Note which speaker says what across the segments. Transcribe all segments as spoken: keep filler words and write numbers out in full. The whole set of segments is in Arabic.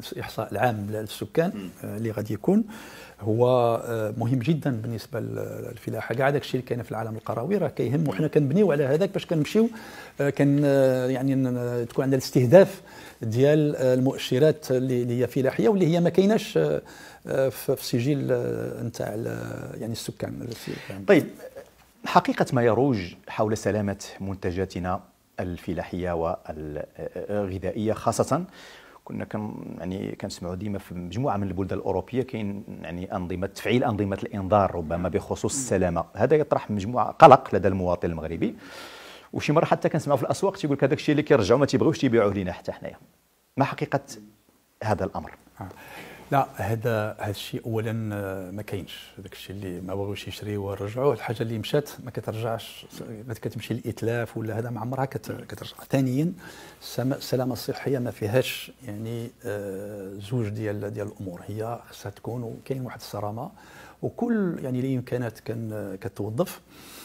Speaker 1: الاحصاء العام للسكان اللي غادي يكون هو مهم جدا بالنسبه للفلاحه. كاع داك الشيء اللي كاين في العالم القروي راه كيهم، وحنا كنبنيو على هذاك باش كنمشيو كان يعني تكون عندنا الاستهداف ديال المؤشرات اللي هي فلاحيه واللي هي ما كايناش في السجل نتاع يعني السكان.
Speaker 2: طيب، حقيقه ما يروج حول سلامه منتجاتنا الفلاحيه والغذائيه خاصه، كنا كن يعني كنسمعوا ديما في مجموعه من البلدان الاوروبيه كاين يعني انظمه تفعيل انظمه الانذار ربما بخصوص السلامه. هذا يطرح مجموعه قلق لدى المواطن المغربي، وشي مره حتى كنسمعوا في الاسواق تيقول لك هذاك الشيء اللي كيرجعوا ما تيبغيوش تيبيعوه لينا حتى حنايا. ما حقيقه هذا الامر؟
Speaker 1: لا، هذا هذا الشيء اولا ما كاينش. هذاك الشيء اللي ما بغاوش يشريوه ورجعوه، الحاجه اللي مشات ما كترجعش، كتمشي للاتلاف ولا هذا ما عمرها كترجع. ثانيا السلامه الصحيه ما فيهاش يعني زوج ديال ديال الامور، هي خصها تكون وكاين واحد الصرامه وكل يعني الامكانات كان كتوظف.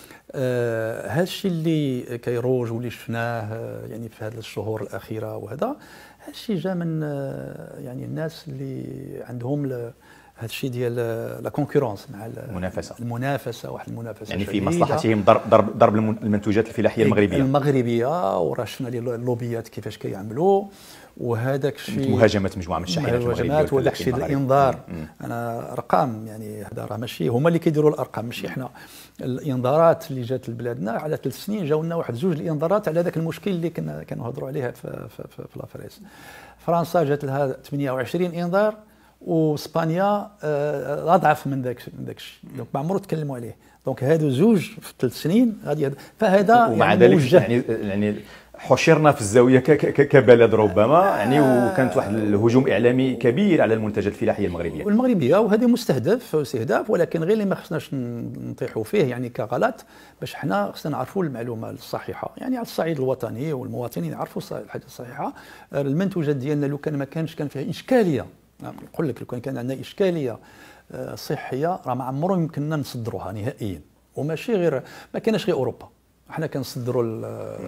Speaker 1: آه هذا الشيء اللي كيروج واللي شفناه يعني في هذه الشهور الاخيره، وهذا هذا الشيء جا من آه يعني الناس اللي عندهم هذا الشيء ديال لا كونكورونس مع
Speaker 2: المنافسه
Speaker 1: المنافسه واحد المنافسه
Speaker 2: يعني في مصلحتهم ضرب ضرب ضرب المنتوجات الفلاحيه المغربيه
Speaker 1: المغربيه وراه شفنا اللوبيات كيفاش كيعملوا، وهذاك الشيء
Speaker 2: مهاجمه مجموعه من الشاحنات
Speaker 1: المغربيه وهذاك الشيء الانذار. انا ارقام يعني هذا راه ماشي هما اللي كيديروا الارقام ماشي حنا. الانذارات اللي جات لبلادنا على ثلاث سنين جاو لنا واحد زوج الانذارات على ذاك المشكل اللي كنا كنهضروا عليها في في في, في لافريس. فرنسا جات لها ثمانية وعشرين انذار، واسبانيا اضعف من ذاك من ذاك الشيء، دونك ما عمرو تكلموا عليه. دونك هادو زوج في ثلاث سنين غادي، فهذا
Speaker 2: ومع يعني ذلك يعني يعني حشرنا في الزاويه كبلد ربما يعني، وكانت واحد الهجوم اعلامي كبير على المنتجات الفلاحيه المغربيه
Speaker 1: والمغربيه، وهذا مستهدف استهداف، ولكن غير اللي ما خصناش نطيحوا فيه يعني كغلط، باش حنا خصنا نعرفوا المعلومه الصحيحه يعني على الصعيد الوطني، والمواطنين يعرفوا الحاجه الصحيحه. المنتوجات ديالنا لو كان ما كانش كان فيها اشكاليه، نقول لك لو كان كان عندنا اشكاليه صحيه راه ما عمرو يمكننا نصدروها نهائيا. وماشي غير ما كانش غير اوروبا، حنا كنصدروا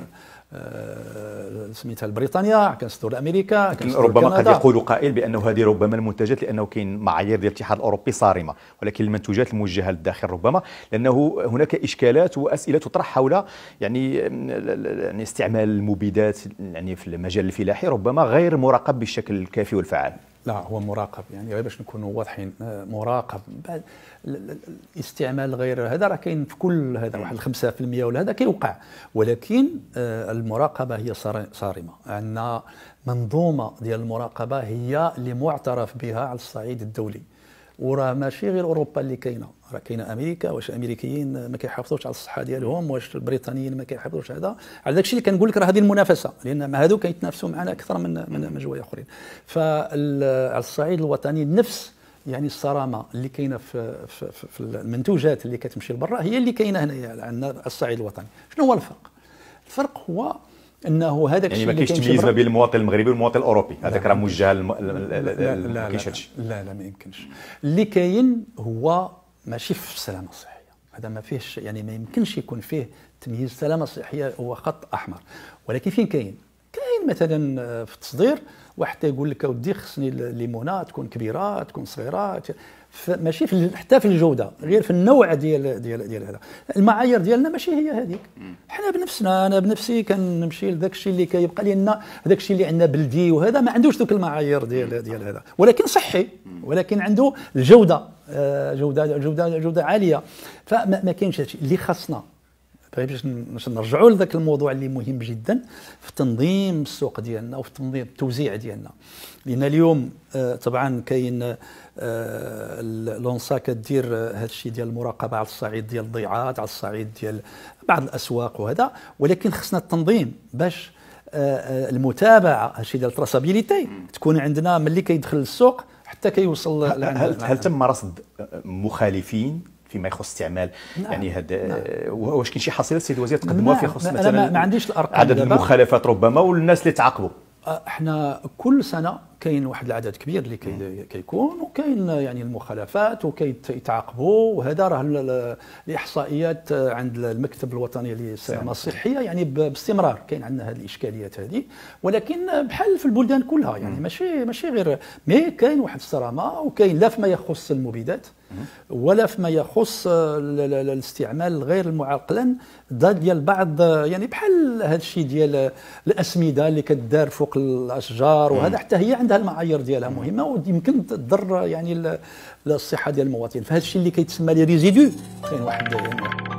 Speaker 1: سميتها لبريطانيا، كنصدروا لامريكا،
Speaker 2: ربما قد يقول قائل بانه هذه ربما المنتجات لانه كاين معايير ديال الاتحاد الاوروبي صارمه، ولكن المنتوجات الموجهه للداخل ربما لانه هناك اشكالات واسئله تطرح حول يعني يعني استعمال المبيدات يعني في المجال الفلاحي ربما غير مراقب بالشكل الكافي والفعال.
Speaker 1: لا، هو مراقب يعني غير باش نكونوا واضحين، مراقب. بعد الاستعمال غير هذا راه كاين في كل هذا واحد خمسة بالمئة ولا هذا كيوقع، ولكن المراقبه هي صارمه. عندنا منظومه ديال المراقبه هي اللي معترف بها على الصعيد الدولي، وراه ماشي غير اوروبا اللي كاينه، راه كاينه امريكا. واش الامريكيين ما كيحافظوش على الصحه ديالهم؟ واش البريطانيين ما كيحافظوش؟ هذا على داك الشيء اللي كنقول لك راه هذه المنافسه، لان مع هذو كيتنافسوا معنا اكثر من من من جوايه اخرين. فعلى الصعيد الوطني نفس يعني الصرامه اللي كاينه في, في, في المنتوجات اللي كتمشي لبرا هي اللي كاينه هنايا عندنا على الصعيد الوطني. شنو هو الفرق؟ الفرق هو انه هذاك
Speaker 2: الشيء يعني ما كاينش تمييز ما بين المواطن المغربي والمواطن الاوروبي، هذاك راه موجه الم...
Speaker 1: لا لا لا, لا, لا لا ما يمكنش. اللي كاين هو ماشي في السلامه الصحيه، هذا ما فيهش يعني ما يمكنش يكون فيه تمييز. السلامه الصحيه هو خط احمر، ولكن فين كاين؟ كاين مثلا في التصدير واحد يقول لك اودي خصني الليمونه تكون كبيره تكون صغيره، ماشي في حتى في الجوده، غير في النوع ديال ديال ديال هذا. المعايير ديالنا ماشي هي هذيك. حنا بنفسنا، انا بنفسي كنمشي لذاك الشيء اللي كيبقى لنا، هذاك الشيء اللي عندنا بلدي وهذا ما عندوش ذوك المعايير ديال ديال هذا، ولكن صحي، ولكن عنده الجوده جوده جوده جوده عاليه. فما كاينش هذا الشيء اللي خاصنا باش نرجعوا لذاك الموضوع اللي مهم جدا في تنظيم السوق ديالنا وفي تنظيم التوزيع ديالنا. لان اليوم طبعا كاين لونسا كدير هذا الشيء ديال المراقبه على الصعيد ديال الضيعات، على الصعيد ديال بعض الاسواق وهذا، ولكن خصنا التنظيم باش المتابعه، هذا الشيء ديال التراسابيليتي تكون عندنا ملي كيدخل السوق حتى كيوصل.
Speaker 2: هل, هل تم رصد مخالفين فيما يخص استعمال نعم. يعني هذا نعم. واش كاين شي حصيله السيد الوزير تقدموها في خص مثلا
Speaker 1: ما, ما عنديش الارقام
Speaker 2: عدد المخالفات ربما والناس اللي تعاقبوا؟
Speaker 1: احنا كل سنه كاين واحد العدد كبير اللي كي كيكون، وكاين يعني المخالفات وكيتعاقبوا، وهذا راه الاحصائيات عند المكتب الوطني للسلامه الصحيه يعني باستمرار كاين عندنا هذه الاشكاليات هذه. ولكن بحال في البلدان كلها يعني ماشي ماشي غير، مي كاين واحد الصرامه، وكاين لا فيما يخص المبيدات ولا فيما يخص الاستعمال الغير المعقلا ديال بعض، يعني بحال هذا الشيء ديال الاسمده اللي كدار فوق الاشجار، وهذا حتى هي عندها المعايير ديالها مهمه ويمكن تضر يعني الصحه ديال المواطنين. فهذا الشيء اللي كيتسمى لي ريزيدو كاين واحد يعني